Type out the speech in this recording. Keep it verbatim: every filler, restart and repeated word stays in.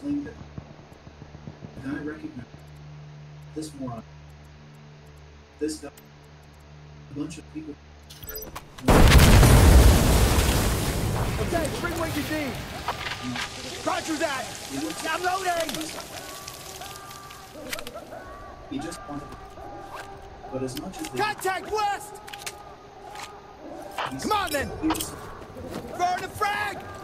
claimed it. And I recognize this moron. This guy. A bunch of people. Okay, bring what you need. Roger that. I'm loading. He just wanted to. But as much as they. Contact west. Come on then. Burn the frag.